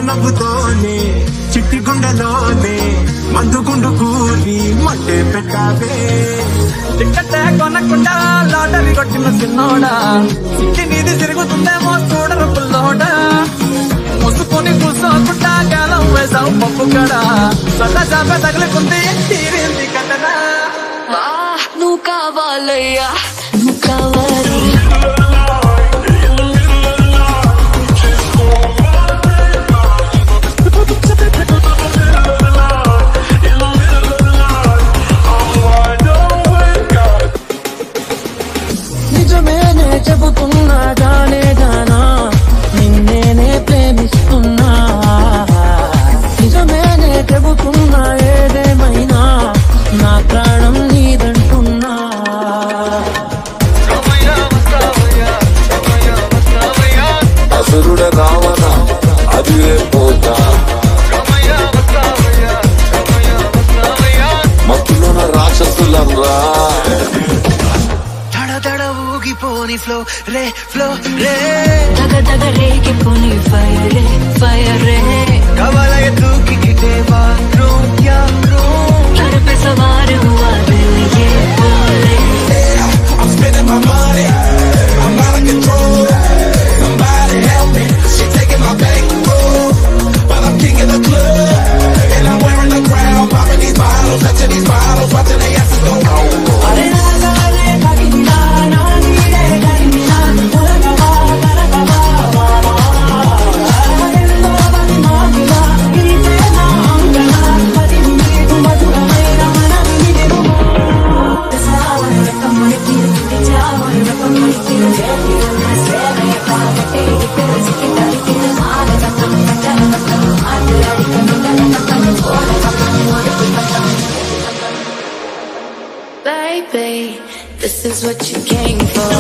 నవ్వుతోనే చిట్టి గుండెలోనే మందు గుండు కూరి మట్టే పెట్టావే టికెట్టే కొనకుండా లాటరీ కొట్టిన సిన్నోడా ఇంటి నీది తిరుగుతుందేమో చూడరు పుల్లోడా ముసుకొని కూర్చోకుండా గాలం వేసావు పప్పు కడా సొంత చాప తగులుకుంది తీరింది కట్టనా నువ్వు కావాలయ్యా నువ్వు కావాలి నిజమేనే చెబుతున్నా జానే జానా నిన్నేనే ప్రేమిస్తున్నా నిజమేనే చెబుతున్నా ఏదేమైనా నా ప్రాణం నీదంటున్నా అసురుడ రావణ అదివే పోతా మత్తులోన రాక్షసులరా దడ ఊగిపోని ఫ్లో రే ఫ్లో రే దగ రేగిపోని ఫైర్ రే కవలయ తూకి గిటే బాత్రూమ్ యా రూమ్ घर पे सवार हुआ दिल ये बोले I'm spending my money I'm out of control somebody help me she taking my bankroll but I'm king of the club and I'm wearing the crown popping these bottles touching these bottles watching they asses go Baby, this is what you came for.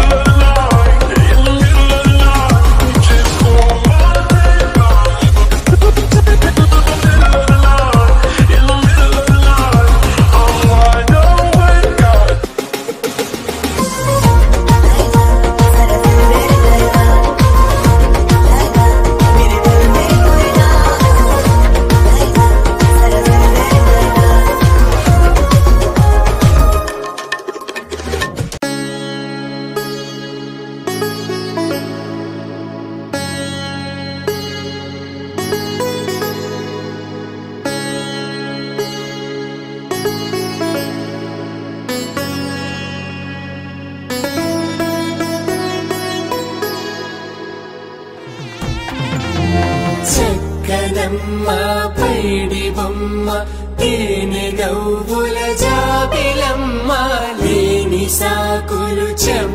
చక్కనమ్మ పైడి బొమ్మ తేనె నవ్వుల జాబిలమ్మ లేని సాకులు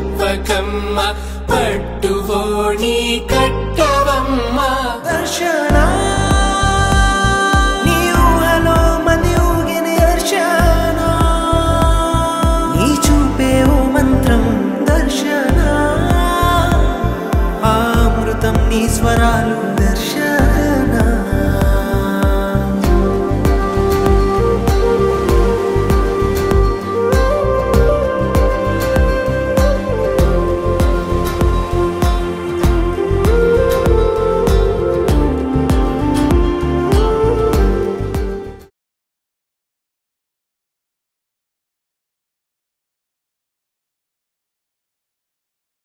చెప్పకమ్మ పట్టువోణి కట్టవమ్మ దర్శన